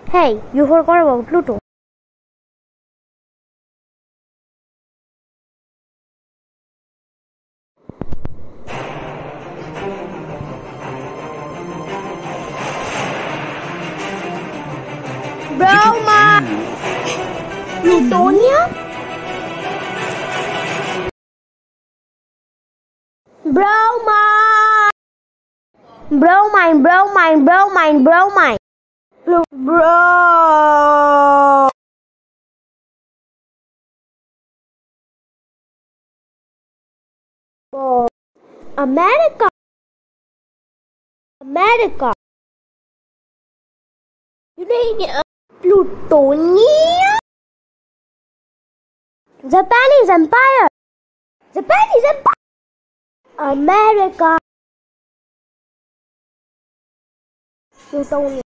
Hey, you forgot about Pluto. Brahma! Plutonium? Bromine! Bromine. Bro! America! You need plutonium? Japanese Empire! America! Plutonium.